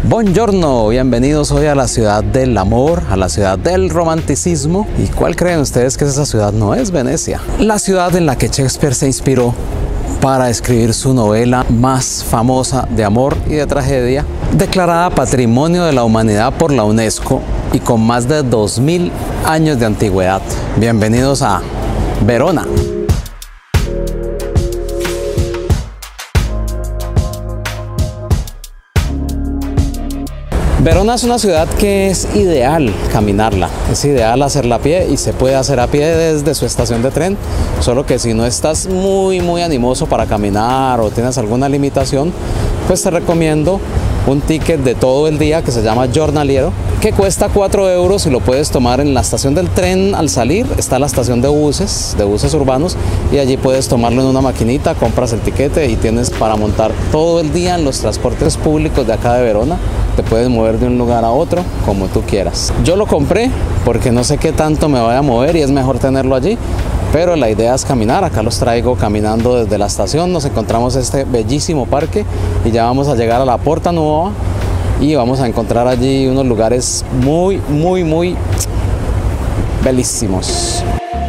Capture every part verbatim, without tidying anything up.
Buongiorno, bienvenidos hoy a la ciudad del amor, a la ciudad del romanticismo. ¿Y cuál creen ustedes que es esa ciudad? No es Venecia. La ciudad en la que Shakespeare se inspiró para escribir su novela más famosa de amor y de tragedia, declarada Patrimonio de la Humanidad por la UNESCO y con más de dos mil años de antigüedad. Bienvenidos a Verona. Verona es una ciudad que es ideal caminarla, es ideal hacerla a pie y se puede hacer a pie desde su estación de tren, solo que si no estás muy muy animoso para caminar o tienes alguna limitación, pues te recomiendo un ticket de todo el día que se llama Giornaliero, que cuesta cuatro euros y lo puedes tomar en la estación del tren. Al salir está la estación de buses, de buses urbanos, y allí puedes tomarlo en una maquinita, compras el tiquete y tienes para montar todo el día en los transportes públicos de acá de Verona. Te puedes mover de un lugar a otro como tú quieras. Yo lo compré porque no sé qué tanto me vaya a mover y es mejor tenerlo allí, pero la idea es caminar. Acá los traigo caminando desde la estación. Nos encontramos este bellísimo parque y ya vamos a llegar a la Porta Nuova y vamos a encontrar allí unos lugares muy muy muy bellísimos.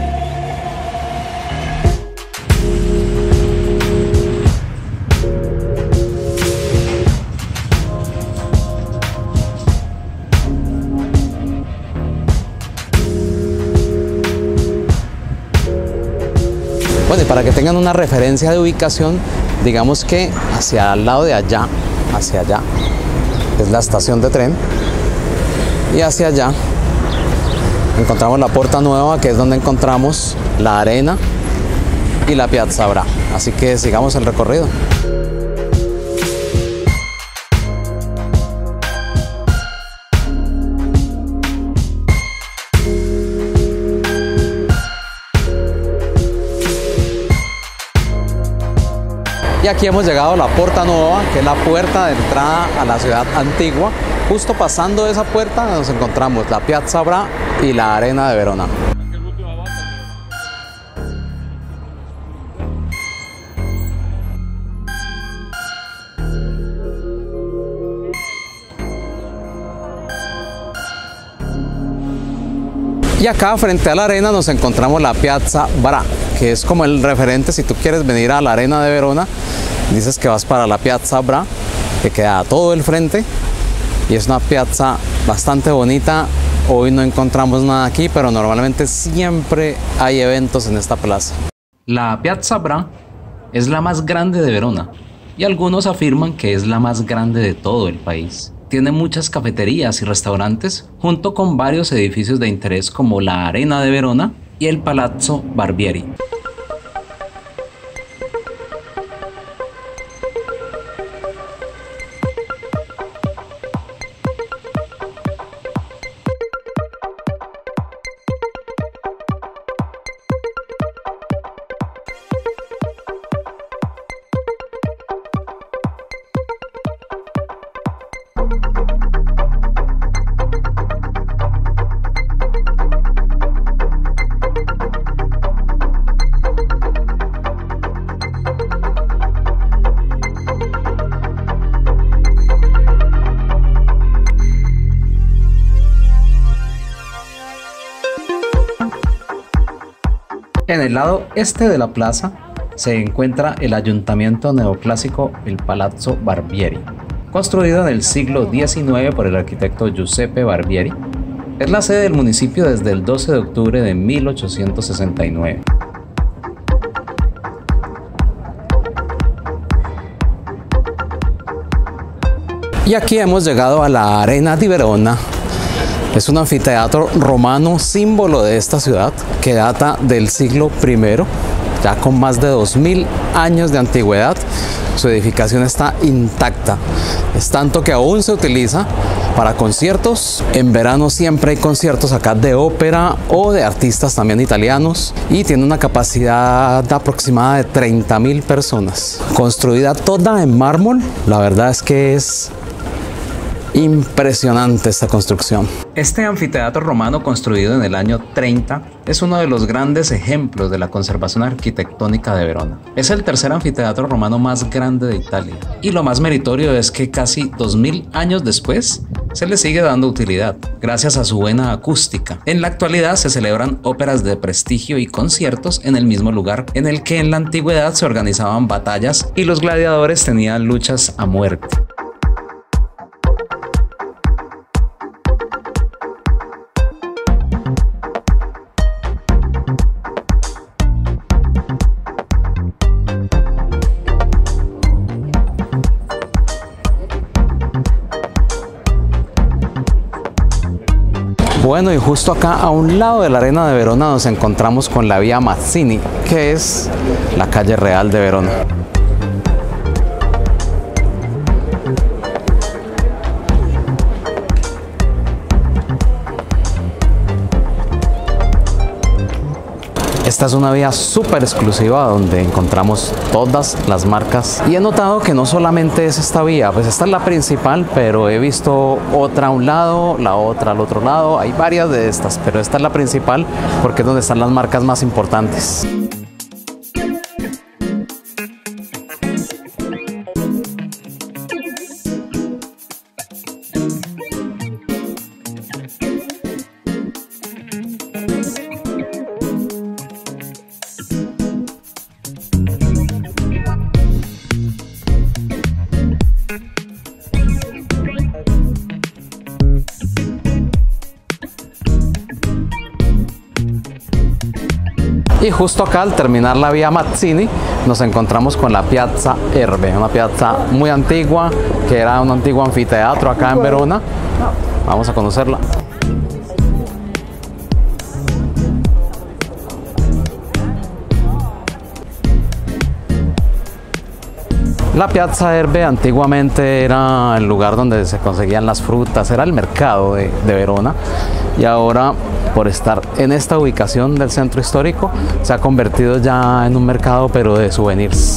Bueno, y para que tengan una referencia de ubicación, digamos que hacia el lado de allá, hacia allá, es la estación de tren, y hacia allá encontramos la Porta Nueva, que es donde encontramos la arena y la Piazza Bra. Así que sigamos el recorrido. Y aquí hemos llegado a la Porta Nuova, que es la puerta de entrada a la ciudad antigua. Justo pasando esa puerta nos encontramos la Piazza Bra y la Arena de Verona. Y acá frente a la arena nos encontramos la Piazza Bra, que es como el referente. Si tú quieres venir a la arena de Verona, dices que vas para la Piazza Bra, que queda a todo el frente y es una piazza bastante bonita. Hoy no encontramos nada aquí, pero normalmente siempre hay eventos en esta plaza. La Piazza Bra es la más grande de Verona y algunos afirman que es la más grande de todo el país. Tiene muchas cafeterías y restaurantes, junto con varios edificios de interés como la Arena de Verona y el Palazzo Barbieri. En el lado este de la plaza se encuentra el ayuntamiento neoclásico, el Palazzo Barbieri, construido en el siglo diecinueve por el arquitecto Giuseppe Barbieri. Es la sede del municipio desde el doce de octubre de mil ochocientos sesenta y nueve. Y aquí hemos llegado a la Arena di Verona. Es un anfiteatro romano, símbolo de esta ciudad, que data del siglo primero, ya con más de dos mil años de antigüedad. Su edificación está intacta, es tanto que aún se utiliza para conciertos. En verano siempre hay conciertos acá de ópera o de artistas también italianos, y tiene una capacidad aproximada de treinta mil personas. Construida toda en mármol, la verdad es que es Impresionante esta construcción. Este anfiteatro romano, construido en el año treinta, es uno de los grandes ejemplos de la conservación arquitectónica de Verona. Es el tercer anfiteatro romano más grande de Italia, y lo más meritorio es que casi dos mil años después se le sigue dando utilidad, gracias a su buena acústica. En la actualidad se celebran óperas de prestigio y conciertos en el mismo lugar en el que en la antigüedad se organizaban batallas y los gladiadores tenían luchas a muerte. Bueno, y justo acá a un lado de la Arena de Verona nos encontramos con la Vía Mazzini, que es la calle real de Verona. Esta es una vía súper exclusiva donde encontramos todas las marcas, y he notado que no solamente es esta vía, pues esta es la principal, pero he visto otra a un lado, la otra al otro lado, hay varias de estas, pero esta es la principal porque es donde están las marcas más importantes. Y justo acá, al terminar la Vía Mazzini, nos encontramos con la Piazza Erbe, una piazza muy antigua, que era un antiguo anfiteatro acá en Verona. Vamos a conocerla. La Piazza Erbe antiguamente era el lugar donde se conseguían las frutas, era el mercado de, de Verona, y ahora, por estar en esta ubicación del centro histórico, se ha convertido ya en un mercado, pero de souvenirs.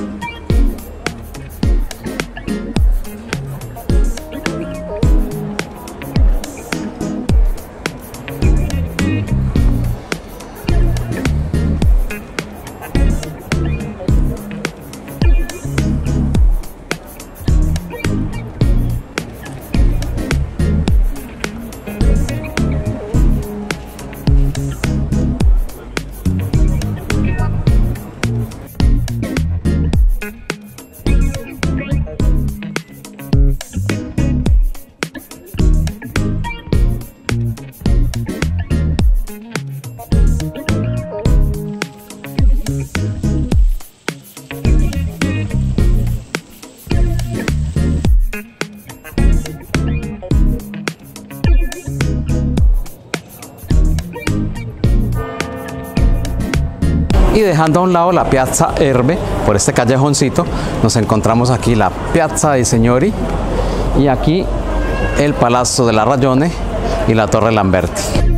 Y dejando a un lado la Piazza Erbe, por este callejoncito, nos encontramos aquí la Piazza dei Signori, y aquí el Palazzo della Ragione y la Torre Lamberti.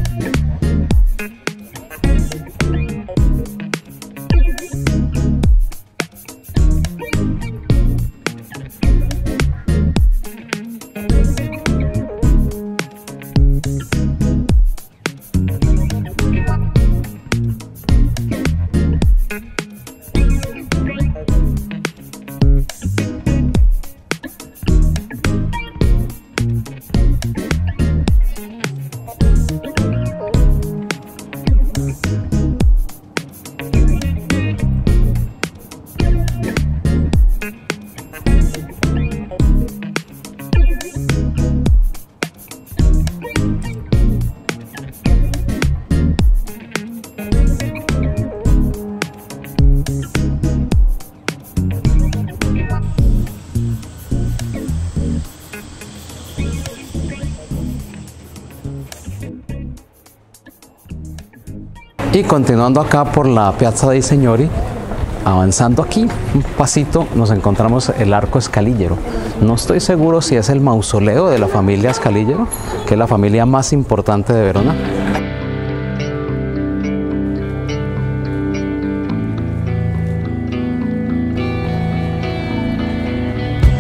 Y continuando acá por la Piazza dei Signori, avanzando aquí un pasito, nos encontramos el Arco Scaligero. No estoy seguro si es el mausoleo de la familia Scaligero, que es la familia más importante de Verona.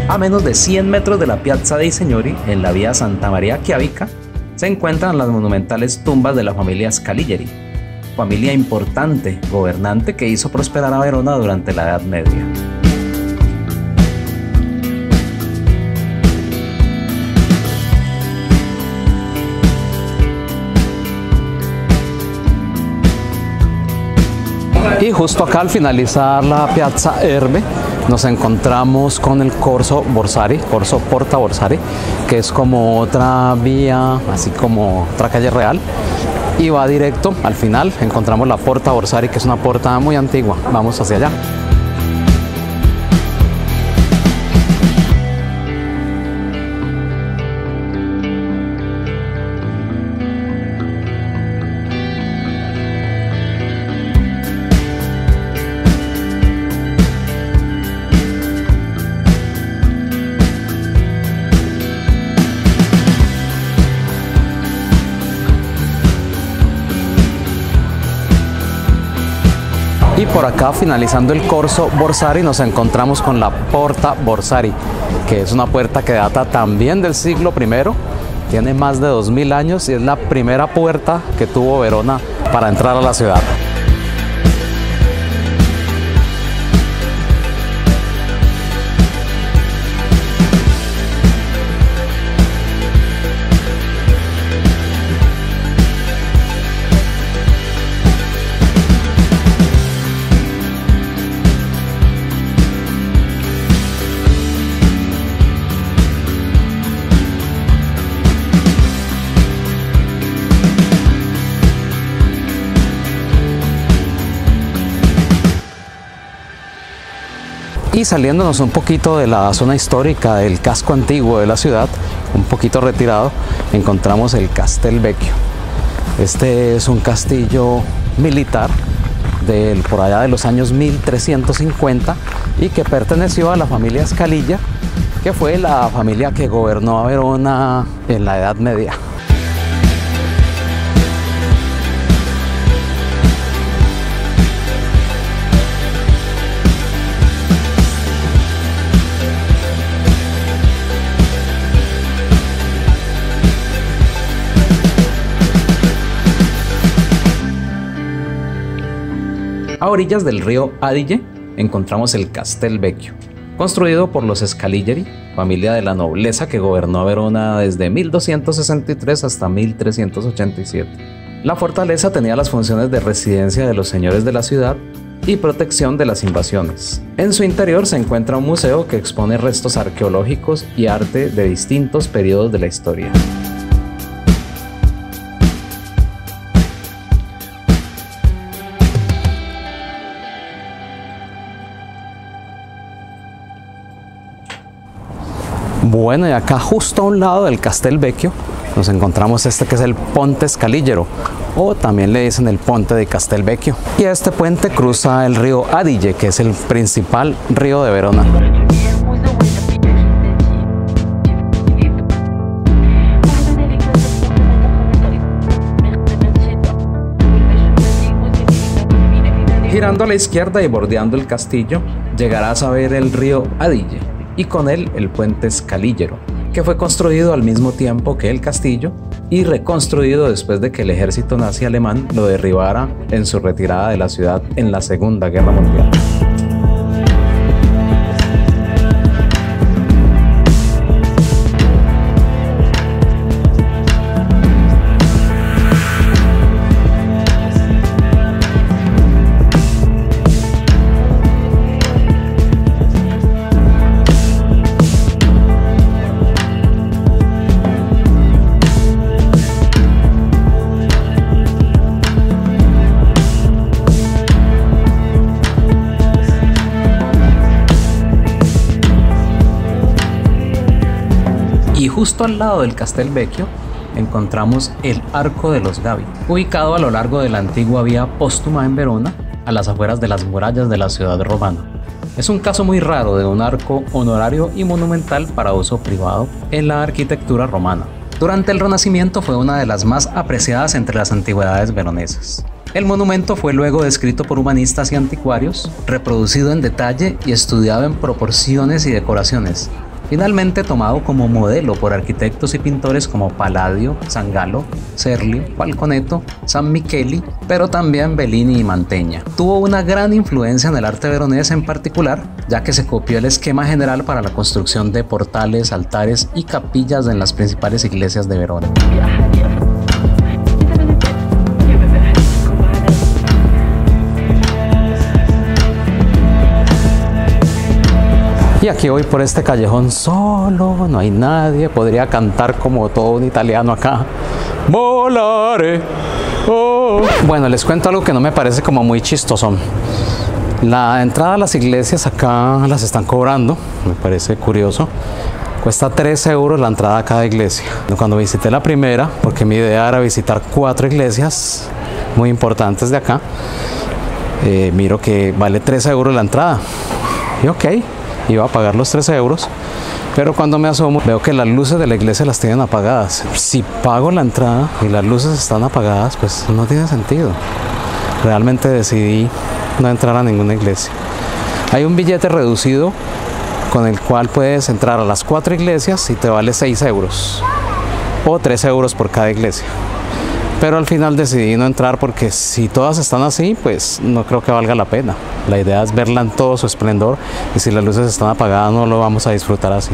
A menos de cien metros de la Piazza dei Signori, en la vía Santa María Chiavica, se encuentran las monumentales tumbas de la familia Scaligeri, familia importante, gobernante que hizo prosperar a Verona durante la Edad Media. Y justo acá al finalizar la Piazza Erbe nos encontramos con el Corso Borsari, Corso Porta Borsari, que es como otra vía, así como otra calle real, y va directo al final. Encontramos la Porta Borsari, que es una puerta muy antigua. Vamos hacia allá. Y por acá, finalizando el Corso Borsari, nos encontramos con la Porta Borsari, que es una puerta que data también del siglo primero, tiene más de dos mil años y es la primera puerta que tuvo Verona para entrar a la ciudad. Y saliéndonos un poquito de la zona histórica del casco antiguo de la ciudad, un poquito retirado, encontramos el Castel Vecchio. Este es un castillo militar del, por allá de los años mil trescientos cincuenta y que perteneció a la familia Scaliglia, que fue la familia que gobernó a Verona en la Edad Media. A orillas del río Adige encontramos el Castel Vecchio, construido por los Scaligeri, familia de la nobleza que gobernó a Verona desde mil doscientos sesenta y tres hasta mil trescientos ochenta y siete. La fortaleza tenía las funciones de residencia de los señores de la ciudad y protección de las invasiones. En su interior se encuentra un museo que expone restos arqueológicos y arte de distintos periodos de la historia. Bueno, y acá justo a un lado del Castel Vecchio nos encontramos este que es el Ponte Scaligero, o también le dicen el Ponte de Castel Vecchio. Y este puente cruza el río Adige, que es el principal río de Verona. Girando a la izquierda y bordeando el castillo, llegarás a ver el río Adige, y con él el puente Scaligero, que fue construido al mismo tiempo que el castillo y reconstruido después de que el ejército nazi alemán lo derribara en su retirada de la ciudad en la Segunda Guerra Mundial. Y justo al lado del Castel Vecchio encontramos el Arco de los Gavi, ubicado a lo largo de la antigua vía Póstuma en Verona, a las afueras de las murallas de la ciudad romana. Es un caso muy raro de un arco honorario y monumental para uso privado en la arquitectura romana. Durante el Renacimiento fue una de las más apreciadas entre las antigüedades veronesas. El monumento fue luego descrito por humanistas y anticuarios, reproducido en detalle y estudiado en proporciones y decoraciones, finalmente tomado como modelo por arquitectos y pintores como Palladio, Sangallo, Serlio, Falconeto, San Micheli, pero también Bellini y Mantegna. Tuvo una gran influencia en el arte veronés en particular, ya que se copió el esquema general para la construcción de portales, altares y capillas en las principales iglesias de Verona. Y aquí voy por este callejón solo, no hay nadie, podría cantar como todo un italiano acá. Volare. Oh. Bueno, les cuento algo que no me parece como muy chistoso. La entrada a las iglesias acá las están cobrando, me parece curioso. Cuesta tres euros la entrada a cada iglesia. Cuando visité la primera, porque mi idea era visitar cuatro iglesias muy importantes de acá, eh, miro que vale tres euros la entrada. Y ok, iba a pagar los tres euros, pero cuando me asomo veo que las luces de la iglesia las tienen apagadas. Si pago la entrada y las luces están apagadas, pues no tiene sentido. Realmente decidí no entrar a ninguna iglesia. Hay un billete reducido con el cual puedes entrar a las cuatro iglesias y te vale seis euros o tres euros por cada iglesia. Pero al final decidí no entrar porque si todas están así, pues no creo que valga la pena. La idea es verla en todo su esplendor y si las luces están apagadas no lo vamos a disfrutar así.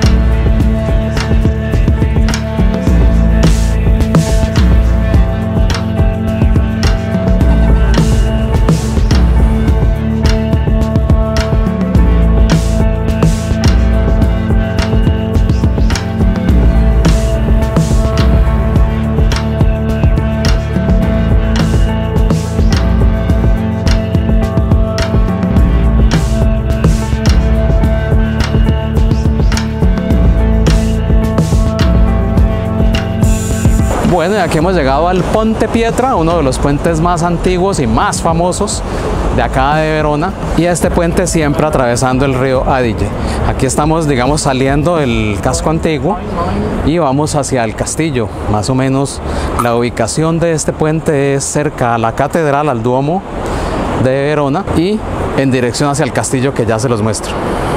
Bueno, y aquí hemos llegado al Ponte Pietra, uno de los puentes más antiguos y más famosos de acá de Verona, y este puente siempre atravesando el río Adige. Aquí estamos, digamos, saliendo del casco antiguo y vamos hacia el castillo. Más o menos la ubicación de este puente es cerca a la catedral, al Duomo de Verona, y en dirección hacia el castillo que ya se los muestro.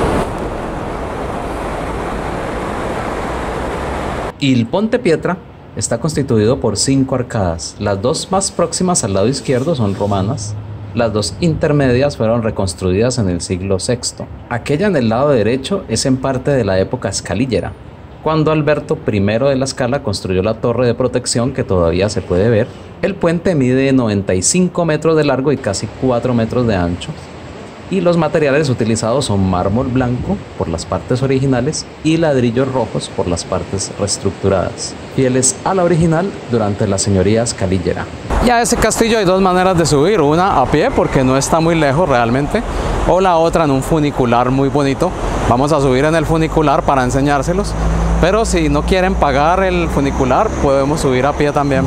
Y el Ponte Pietra está constituido por cinco arcadas. Las dos más próximas al lado izquierdo son romanas. Las dos intermedias fueron reconstruidas en el siglo sexto. Aquella en el lado derecho es en parte de la época escalígera, cuando Alberto primero de la Scala construyó la torre de protección que todavía se puede ver. El puente mide noventa y cinco metros de largo y casi cuatro metros de ancho. Y los materiales utilizados son mármol blanco por las partes originales y ladrillos rojos por las partes reestructuradas, fieles a la original durante la señoría escalígera. Y a ese castillo hay dos maneras de subir, una a pie porque no está muy lejos realmente, o la otra en un funicular muy bonito. Vamos a subir en el funicular para enseñárselos, pero si no quieren pagar el funicular podemos subir a pie también.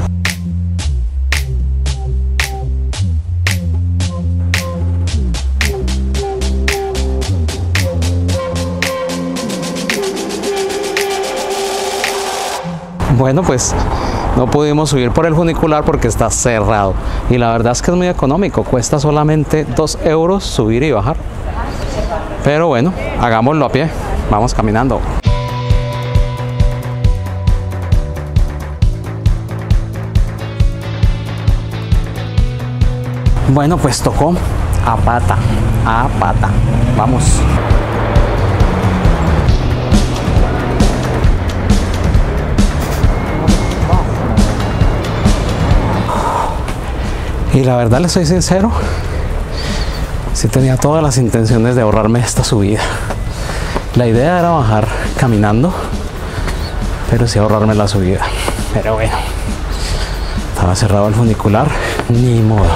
Bueno, pues no pudimos subir por el funicular porque está cerrado y la verdad es que es muy económico, cuesta solamente dos euros subir y bajar, pero bueno, hagámoslo a pie, vamos caminando. Bueno, pues tocó a pata, a pata, vamos. Y la verdad, les soy sincero, sí tenía todas las intenciones de ahorrarme esta subida. La idea era bajar caminando, pero sí ahorrarme la subida. Pero bueno, estaba cerrado el funicular, ni modo.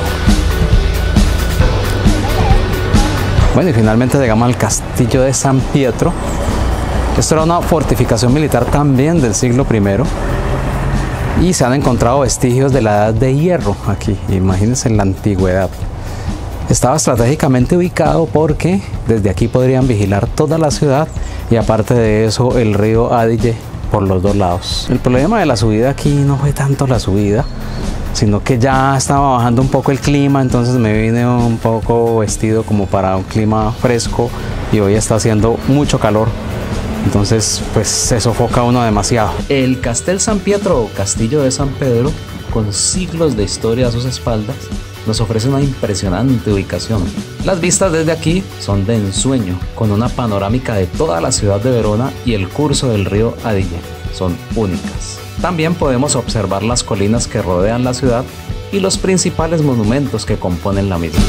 Bueno, y finalmente llegamos al castillo de San Pietro. Esto era una fortificación militar también del siglo primero. Y se han encontrado vestigios de la edad de hierro aquí, imagínense en la antigüedad. Estaba estratégicamente ubicado porque desde aquí podrían vigilar toda la ciudad y aparte de eso el río Adige por los dos lados. El problema de la subida aquí no fue tanto la subida, sino que ya estaba bajando un poco el clima, entonces me vine un poco vestido como para un clima fresco y hoy está haciendo mucho calor. entonces pues se sofoca uno demasiado. El Castel San Pietro o Castillo de San Pedro, con siglos de historia a sus espaldas, nos ofrece una impresionante ubicación. Las vistas desde aquí son de ensueño, con una panorámica de toda la ciudad de Verona y el curso del río Adige. Son únicas. También podemos observar las colinas que rodean la ciudad y los principales monumentos que componen la misma.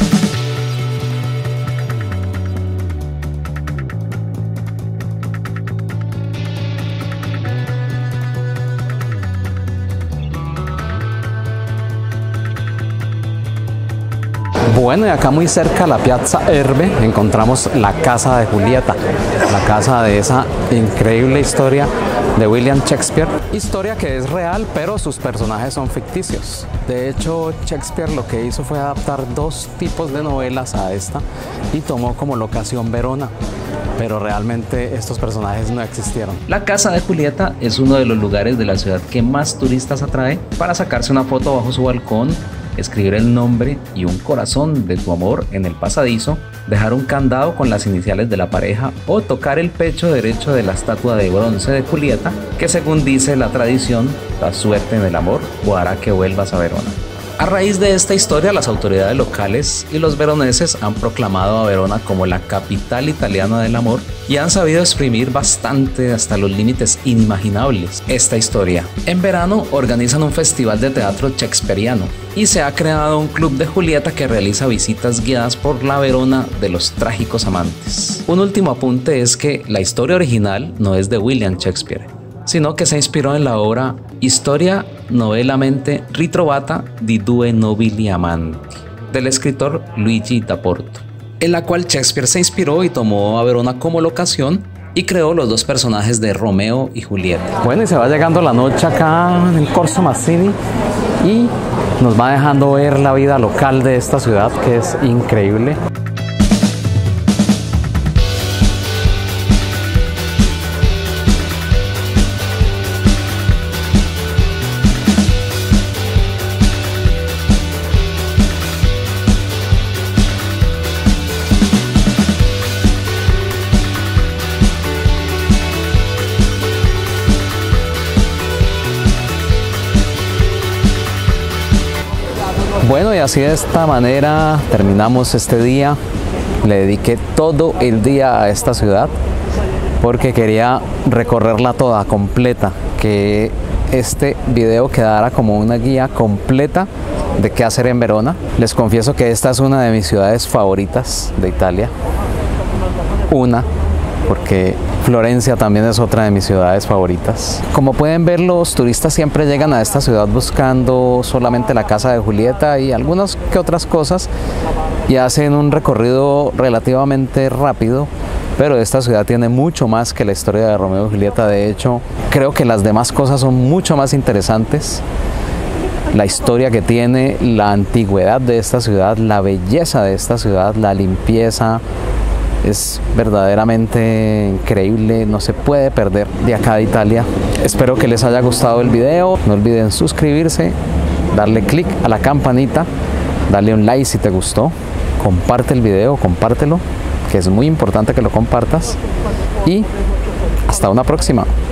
Bueno, y acá muy cerca a la Piazza Erbe encontramos la casa de Julieta, la casa de esa increíble historia de William Shakespeare. Historia que es real, pero sus personajes son ficticios. De hecho, Shakespeare lo que hizo fue adaptar dos tipos de novelas a esta y tomó como locación Verona, pero realmente estos personajes no existieron. La casa de Julieta es uno de los lugares de la ciudad que más turistas atrae para sacarse una foto bajo su balcón, escribir el nombre y un corazón de tu amor en el pasadizo, dejar un candado con las iniciales de la pareja o tocar el pecho derecho de la estatua de bronce de Julieta, que según dice la tradición, da suerte en el amor o hará que vuelvas a Verona. A raíz de esta historia, las autoridades locales y los veroneses han proclamado a Verona como la capital italiana del amor y han sabido exprimir bastante hasta los límites inimaginables esta historia. En verano organizan un festival de teatro shakespeariano y se ha creado un club de Julieta que realiza visitas guiadas por la Verona de los trágicos amantes. Un último apunte es que la historia original no es de William Shakespeare, sino que se inspiró en la obra Historia novelamente ritrovata di due nobili amanti del escritor Luigi da Porto, en la cual Shakespeare se inspiró y tomó a Verona como locación y creó los dos personajes de Romeo y Julieta. Bueno, y se va llegando la noche acá en el Corso Mazzini y nos va dejando ver la vida local de esta ciudad, que es increíble. Bueno, y así de esta manera terminamos este día. Le dediqué todo el día a esta ciudad porque quería recorrerla toda, completa, que este video quedara como una guía completa de qué hacer en Verona. Les confieso que esta es una de mis ciudades favoritas de Italia. Una, porque Florencia también es otra de mis ciudades favoritas. Como pueden ver, los turistas siempre llegan a esta ciudad buscando solamente la casa de Julieta y algunas que otras cosas y hacen un recorrido relativamente rápido, pero esta ciudad tiene mucho más que la historia de Romeo y Julieta. De hecho, creo que las demás cosas son mucho más interesantes. La historia que tiene, la antigüedad de esta ciudad, la belleza de esta ciudad, la limpieza, es verdaderamente increíble, no se puede perder de acá de Italia. Espero que les haya gustado el video, no olviden suscribirse, darle clic a la campanita, darle un like si te gustó, comparte el video, compártelo, que es muy importante que lo compartas, y hasta una próxima.